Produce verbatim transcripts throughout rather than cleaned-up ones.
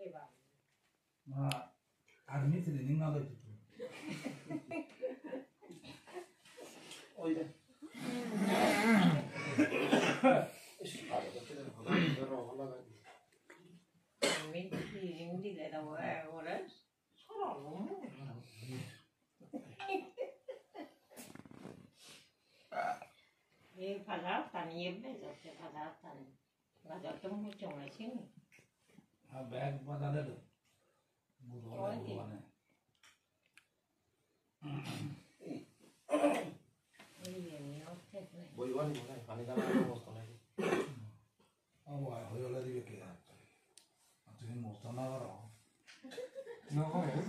Ma army training na loy tu. Oye. 이 바다탄이 예배죠. 바다탄. 바다 좀 무정을 신. 아, 백 바다를 무도하네 무도하네. Voy igual y bueno, a mí también me gusta él. Ah, bueno, yo le digo que antes me gusta nada. No,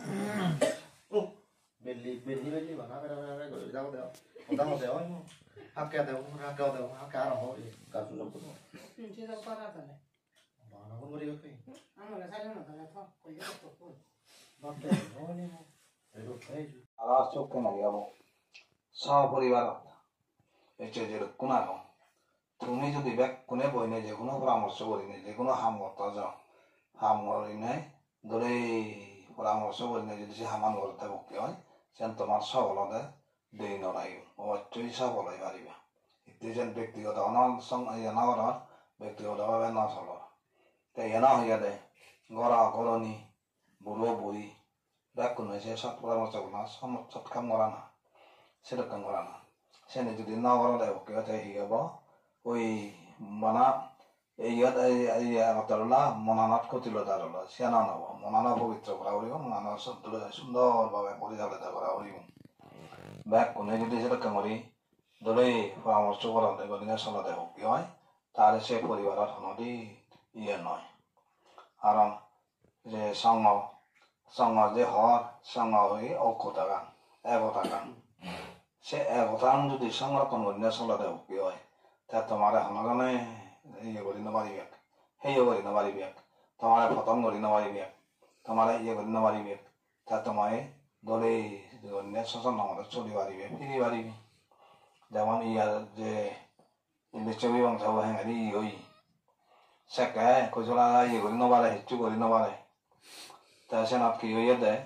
oh, belli belli belli mà nó cái đó cái gọi đâu đâu, còn đâu đâu ấy, hắc kẹo đâu, hắc kẹo đâu, hắc cá đâu, cá sấu đâu cũng. Pinche đâu para tane. Mà nó cũng mới cái. Amo la sale no tane to, coi yo to pun. Nó để nó đi mà. Đấy rồi đấy. 아, 조금 아니고 사버리바라. 에체제를 꾸나고. 동네주도 백군에 보이네 제군은 브라모스 버리네 제군은 함고 떠져. 함고리네 노래 브라모스 버리네 যদি হামান করতে বকে হয় সেন তোমার সফলতা দেই নরাইও অবশ্যই সফল হই পারিবে ইতিজন ব্যক্তিগত অনসং ইয়ানাগর ব্যক্তিগতভাবে না চল তাই এনা হইয়া দে গড়া গরনি বুড়ো বুড়ি ব্যাকুন হয়েছে সৎ পরামর্শ না সৎকাম করা না সেরকম করা না সেনে যদি না করা দেয় ওকে তাই হিয়াব ওই মানা এই এই অতরলা মনানাত কতিলতা রল সেনা নব মনানা পবিত্র করা হইব মনানা সুন্দরভাবে পরিচালিত করা হইব ব্যাক কোনে যদি সেরকম করি দলে পরামর্শ করা দেয় গদিনে চলা দেয় কি হয় তাহলে সে পরিবারের হনদি ইয়ে নয় কারণ যে সঙ্গ সঙ্গ যে হর সঙ্গ হই ঐক্যতা গান একতা গান সে একতা যদি সংরক্ষণ গদিনে চলা দেয় কি হয় তা তোমার হনগানে ইয়ে করি নবারিবে হেয় করি নবারিবে তোমার পতন করি নবারিবে তোমার ইয়ে করি নবারিবে তা তোমায় দলে গদিনে শোষণ আমাদের চলি পারিবে ফিরি পারিবে যেমন ইয়ার যে ইলেকট্রিক বংশ হেঙারি হই সেকে কইসলা ইয়ে করি নবারে হেচু করি নবারে তা সেনাত কি হইয়া দেয়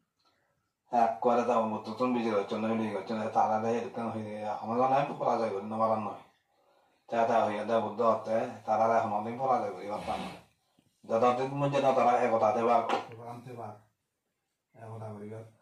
এক করে তা নতুন বিজয় হচ্ছে নইলি হচ্ছে তারা দেয় এরকম হয়ে হনগানে পরাজয় করি নবারান নয় তা হইয়া দেয় বুদ্ধ হতে তারা এখন অনেক পরাজয় করি পারতাম যতদিন মধ্যে তারা একতা দেবা আনতে পার একতা করিবার